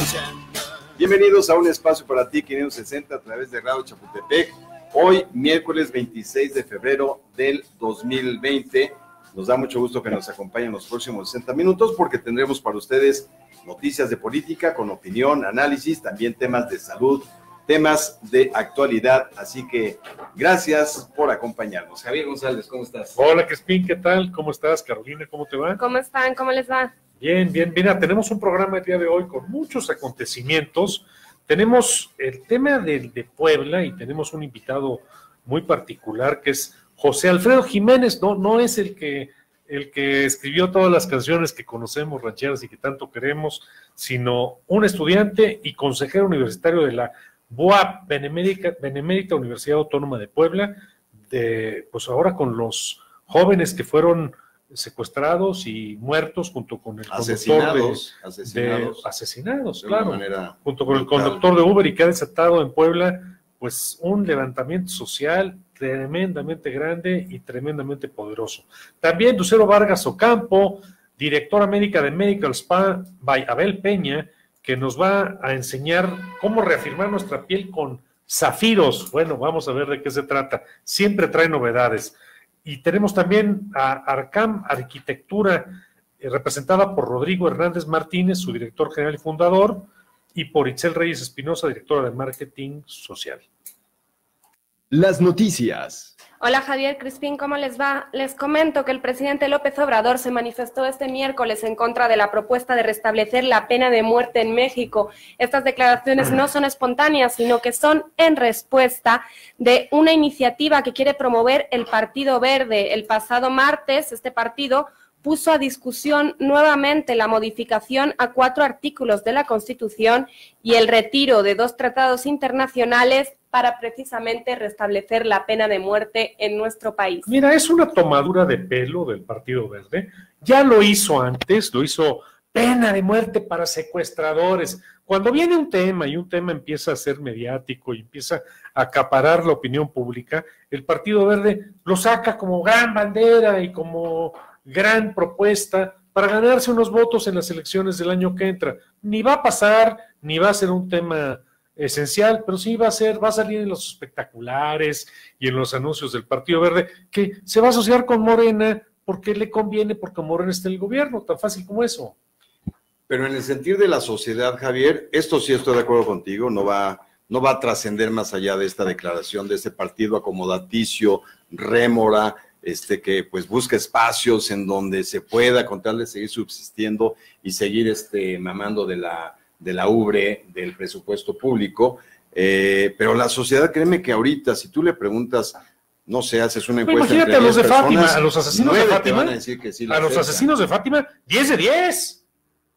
Bienvenidos a un espacio para ti 560 a través de Radio Chapultepec. Hoy, miércoles 26 de febrero del 2020. Nos da mucho gusto que nos acompañen los próximos 60 minutos porque tendremos para ustedes noticias de política con opinión, análisis, también temas de salud, temas de actualidad. Así que gracias por acompañarnos. Javier González, ¿cómo estás? Hola, Crespín, ¿qué tal? ¿Cómo estás? Carolina, ¿cómo te va? ¿Cómo están? ¿Cómo les va? Bien, bien. Mira, tenemos un programa el día de hoy con muchos acontecimientos. Tenemos el tema de Puebla y tenemos un invitado muy particular que es José Alfredo Jiménez. No es el que escribió todas las canciones que conocemos, rancheras y que tanto queremos, sino un estudiante y consejero universitario de la BUAP, Benemérita Universidad Autónoma de Puebla, pues ahora con los jóvenes que fueron secuestrados y muertos junto con el asesinados, claro, junto con el conductor de Uber, y que ha desatado en Puebla pues un levantamiento social tremendamente grande y tremendamente poderoso. También Lucero Vargas Ocampo, directora médica de Medical Spa by Abel Peña, que nos va a enseñar cómo reafirmar nuestra piel con zafiros. Bueno, vamos a ver de qué se trata. Siempre trae novedades. Y tenemos también a Arcam Arquitectura, representada por Rodrigo Hernández Martínez, su director general y fundador, y por Itzel Reyes Espinosa, directora de Marketing Social. Las noticias. Hola Javier, Crispín, ¿cómo les va? Les comento que el presidente López Obrador se manifestó este miércoles en contra de la propuesta de restablecer la pena de muerte en México. Estas declaraciones no son espontáneas, sino que son en respuesta de una iniciativa que quiere promover el Partido Verde. El pasado martes, este partido puso a discusión nuevamente la modificación a 4 artículos de la Constitución y el retiro de 2 tratados internacionales para precisamente restablecer la pena de muerte en nuestro país. Mira, es una tomadura de pelo del Partido Verde. Ya lo hizo antes, lo hizo pena de muerte para secuestradores. Cuando viene un tema y un tema empieza a ser mediático y empieza a acaparar la opinión pública, el Partido Verde lo saca como gran bandera y como gran propuesta para ganarse unos votos en las elecciones del año que entra. Ni va a pasar, ni va a ser un tema esencial, pero sí va a salir en los espectaculares y en los anuncios del Partido Verde, que se va a asociar con Morena porque le conviene, porque Morena está en el gobierno, tan fácil como eso. Pero en el sentido de la sociedad, Javier, esto sí estoy de acuerdo contigo, no va a trascender más allá de esta declaración de ese partido acomodaticio, rémora, que pues busca espacios en donde se pueda, con tal de seguir subsistiendo y seguir mamando de la ubre, del presupuesto público, pero la sociedad, créeme que ahorita, si tú le preguntas, no sé, haces una encuesta. Imagínate a los de Fátima, a los asesinos de Fátima, van a decir que sí, a los asesinos de Fátima, 10 de 10.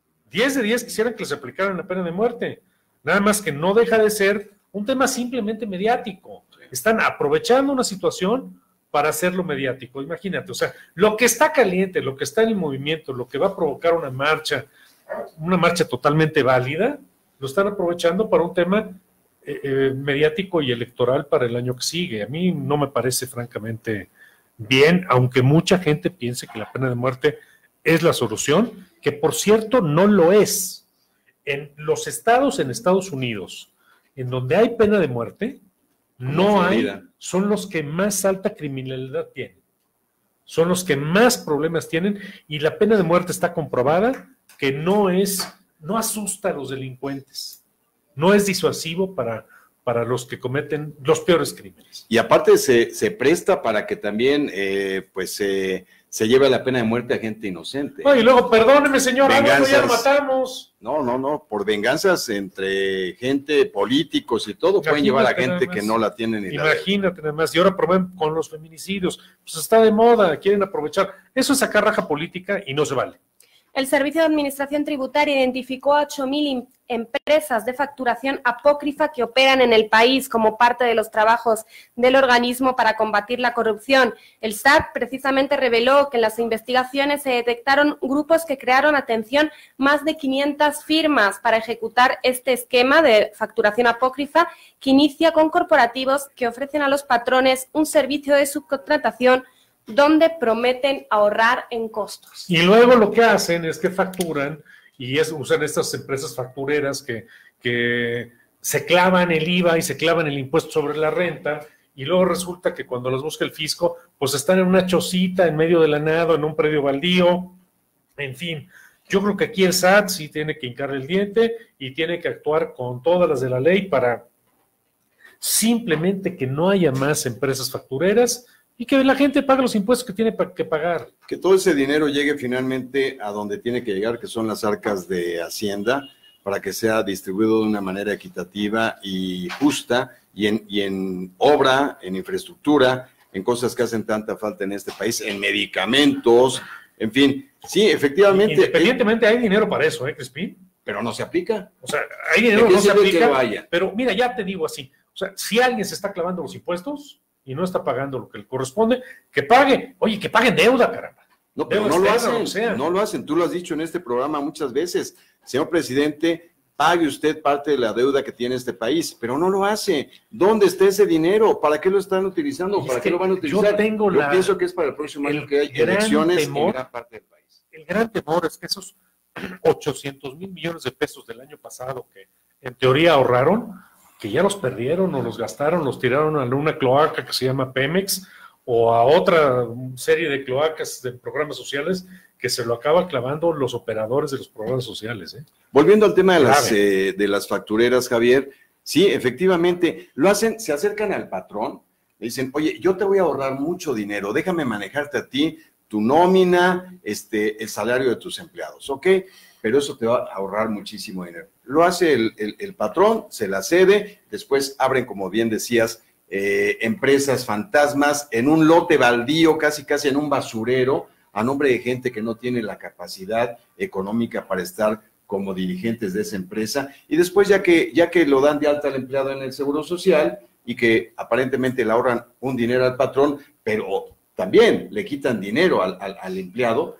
10 de 10 quisieran que les aplicaran la pena de muerte. Nada más que no deja de ser un tema simplemente mediático. Están aprovechando una situación para hacerlo mediático. Imagínate, o sea, lo que está caliente, lo que está en el movimiento, lo que va a provocar una marcha totalmente válida, lo están aprovechando para un tema mediático y electoral para el año que sigue. A mí no me parece francamente bien, aunque mucha gente piense que la pena de muerte es la solución, que por cierto no lo es. En los estados en Estados Unidos, en donde hay pena de muerte, son los que más alta criminalidad tienen, son los que más problemas tienen, y la pena de muerte está comprobada que no asusta a los delincuentes, no es disuasivo para los que cometen los peores crímenes. Y aparte se presta para que también se lleve la pena de muerte a gente inocente. No, y luego, perdóneme señor, ya lo matamos. No, por venganzas entre gente, políticos y todo, pueden llevar a gente que no la tienen ni la. Imagínate nada más, y ahora con los feminicidios, pues está de moda, quieren aprovechar. Eso es sacar raja política y no se vale. El Servicio de Administración Tributaria identificó a 8,000 empresas de facturación apócrifa que operan en el país como parte de los trabajos del organismo para combatir la corrupción. El SAT precisamente reveló que en las investigaciones se detectaron grupos que crearon, atención, más de 500 firmas para ejecutar este esquema de facturación apócrifa que inicia con corporativos que ofrecen a los patrones un servicio de subcontratación donde prometen ahorrar en costos. Y luego lo que hacen es que facturan y usan estas empresas factureras que se clavan el IVA y se clavan el impuesto sobre la renta, y luego resulta que cuando los busca el fisco, pues están en una chocita en medio de la nada, en un predio baldío, en fin. Yo creo que aquí el SAT sí tiene que hincarle el diente y tiene que actuar con todas las de la ley para simplemente que no haya más empresas factureras y que la gente pague los impuestos que tiene que pagar. Que todo ese dinero llegue finalmente a donde tiene que llegar, que son las arcas de Hacienda, para que sea distribuido de una manera equitativa y justa, y en obra, en infraestructura, en cosas que hacen tanta falta en este país, en medicamentos, en fin. Sí, efectivamente. Independientemente hay dinero para eso, Crispín. Pero no se aplica. O sea, hay dinero, no se aplica. Vaya? Pero mira, ya te digo así, o sea, si alguien se está clavando los impuestos y no está pagando lo que le corresponde, que pague. Oye, que paguen deuda, caramba. No, pero no lo hacen, no lo hacen. Tú lo has dicho en este programa muchas veces. Señor presidente, pague usted parte de la deuda que tiene este país, pero no lo hace. ¿Dónde está ese dinero? ¿Para qué lo están utilizando? ¿Para qué lo van a utilizar? Yo pienso que es para el próximo año que hay elecciones en gran parte del país. El gran temor es que esos 800,000 millones de pesos del año pasado que en teoría ahorraron, que ya los perdieron o los gastaron, los tiraron a una cloaca que se llama Pemex o a otra serie de cloacas de programas sociales que se lo acaba clavando los operadores de los programas sociales. Volviendo al tema de las factureras, Javier, sí, efectivamente, lo hacen, se acercan al patrón, le dicen, oye, yo te voy a ahorrar mucho dinero, déjame manejarte a ti, tu nómina, el salario de tus empleados, ¿ok? Pero eso te va a ahorrar muchísimo dinero. Lo hace el patrón, se la cede, después abren, como bien decías, empresas fantasmas en un lote baldío, casi en un basurero, a nombre de gente que no tiene la capacidad económica para estar como dirigentes de esa empresa, y después ya que lo dan de alta al empleado en el Seguro Social y que aparentemente le ahorran un dinero al patrón, pero también le quitan dinero al empleado.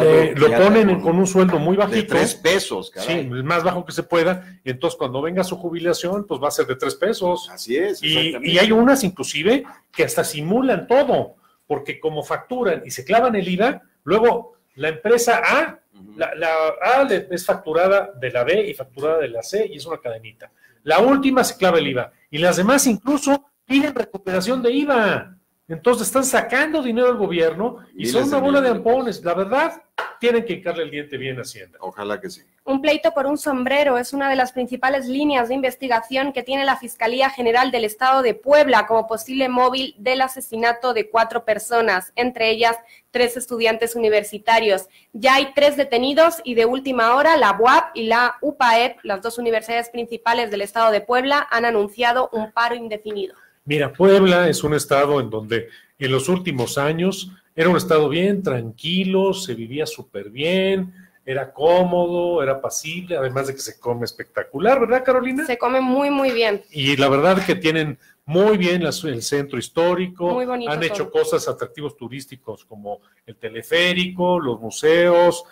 Lo ponen con un sueldo muy bajito. De 3 pesos, caray. Sí, el más bajo que se pueda. Y entonces cuando venga su jubilación, pues va a ser de 3 pesos. Así es. Y hay unas inclusive que hasta simulan todo, porque como facturan y se clavan el IVA, luego la empresa A, la A es facturada de la B y facturada de la C y es una cadenita. La última se clava el IVA y las demás incluso piden recuperación de IVA. Entonces están sacando dinero al gobierno y son una bola de ampones. La verdad, tienen que hincarle el diente bien a Hacienda. Ojalá que sí. Un pleito por un sombrero es una de las principales líneas de investigación que tiene la Fiscalía General del Estado de Puebla como posible móvil del asesinato de 4 personas, entre ellas 3 estudiantes universitarios. Ya hay 3 detenidos y de última hora la UAP y la UPAEP, las 2 universidades principales del Estado de Puebla, han anunciado un paro indefinido. Mira, Puebla es un estado en donde en los últimos años era un estado bien tranquilo, se vivía súper bien, era cómodo, era pasible, además de que se come espectacular, ¿verdad, Carolina? Se come muy, muy bien. Y la verdad que tienen muy bien el centro histórico, muy bonito, han hecho cosas, atractivos turísticos como el teleférico, los museos,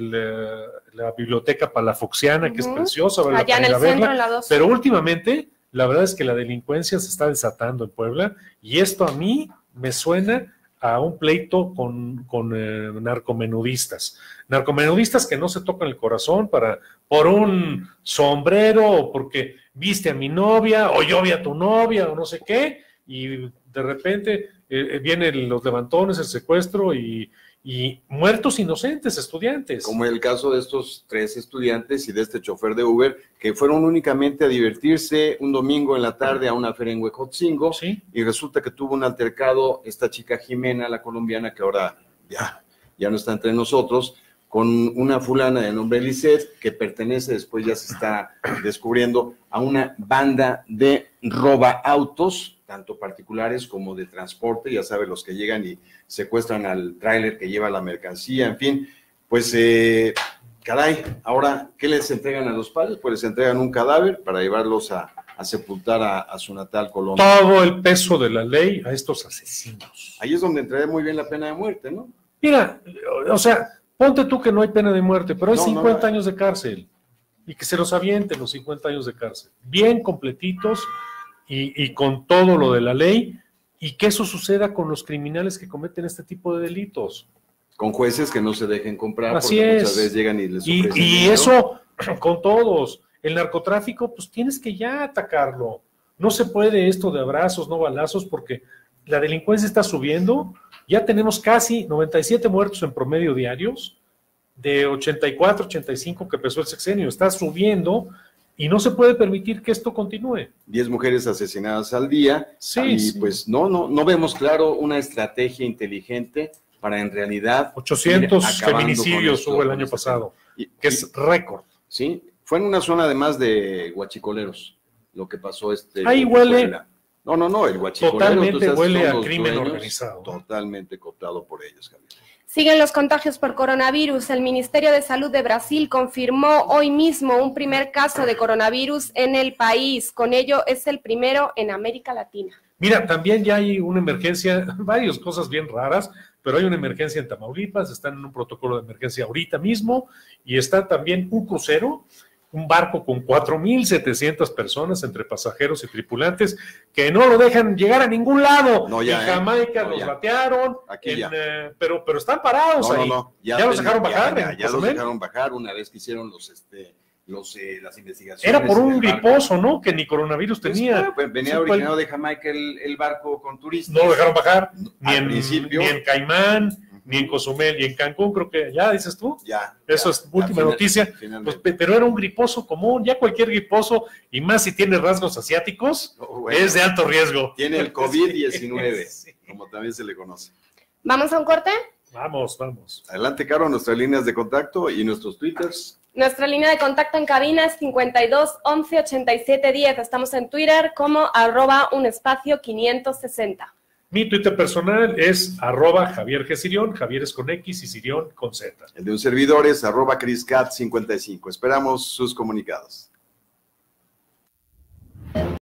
la biblioteca palafoxiana, que es preciosa, vale allá en el centro, en la 2. Pero últimamente la verdad es que la delincuencia se está desatando en Puebla y esto a mí me suena a un pleito con narcomenudistas. Narcomenudistas que no se tocan el corazón por un sombrero o porque viste a mi novia o yo vi a tu novia o no sé qué, y de repente vienen los levantones, el secuestro y muertos inocentes, estudiantes. Como el caso de estos 3 estudiantes y de este chofer de Uber, que fueron únicamente a divertirse un domingo en la tarde a una feria en Huejotzingo, ¿sí? Y resulta que tuvo un altercado esta chica Jimena, la colombiana, que ahora ya no está entre nosotros, con una fulana de nombre Lisette, que pertenece, después ya se está descubriendo, a una banda de robaautos, tanto particulares como de transporte, ya sabe, los que llegan y secuestran al tráiler que lleva la mercancía, en fin, pues caray, ahora, ¿qué les entregan a los padres? Pues les entregan un cadáver para llevarlos a sepultar a su natal Colombia. Todo el peso de la ley a estos asesinos. Ahí es donde entraría muy bien la pena de muerte, ¿no? Mira, o sea, ponte tú que no hay pena de muerte, pero hay 50 años de cárcel, y que se los avienten los 50 años de cárcel, bien completitos, y con todo lo de la ley, y que eso suceda con los criminales que cometen este tipo de delitos. Con jueces que no se dejen comprar, Así porque es. muchas veces llegan y les ofrecen Y dinero. eso con todos. El narcotráfico, pues tienes que ya atacarlo. No se puede esto de abrazos, no balazos, porque la delincuencia está subiendo. Ya tenemos casi 97 muertos en promedio diarios, de 84, 85 que empezó el sexenio. Está subiendo y no se puede permitir que esto continúe. 10 mujeres asesinadas al día. Sí, y sí. pues no vemos claro una estrategia inteligente para en realidad 800 ir acabando feminicidios con esto, hubo el con año este pasado, tema. que es récord. Sí, fue en una zona además de guachicoleros lo que pasó Ahí huele. Puebla. No, el guachicolero. Totalmente tú sabes, huele son a los crimen dueños, organizado. Totalmente cooptado por ellos, Javier. Siguen los contagios por coronavirus. El Ministerio de Salud de Brasil confirmó hoy mismo un primer caso de coronavirus en el país. Con ello es el primero en América Latina. Mira, también ya hay una emergencia, varias cosas bien raras, pero hay una emergencia en Tamaulipas, están en un protocolo de emergencia ahorita mismo, y está también un crucero, un barco con 4,700 personas entre pasajeros y tripulantes que no lo dejan llegar a ningún lado. No, ya, en Jamaica no, los ya. batearon, Aquí ya. pero están parados ahí. Ya los dejaron bajar. Ya los Cozumel. dejaron bajar una vez que hicieron las investigaciones. Era por un en el barco. griposo, ¿no? Que ni coronavirus tenía. Pues, venía Sí, originado de Jamaica el barco con turistas. No lo dejaron bajar, Al principio. ni en Caimán, ni en Cozumel, y en Cancún, creo que ya dices tú. Ya. Eso es última noticia. Finalmente. Pues, pero era un griposo común, ya cualquier griposo, y más si tiene rasgos asiáticos, Bueno, es de alto riesgo. tiene el COVID-19, Sí. como también se le conoce. ¿Vamos a un corte? Vamos. Adelante, Caro, nuestras líneas de contacto y nuestros twitters. Nuestra línea de contacto en cabina es 52 11 87 10. Estamos en Twitter como @unespacio560. Mi Twitter personal es @Javier G. Sirión, Javier es con X y Sirión con Z. El de un servidor es @ChrisCat55. Esperamos sus comunicados.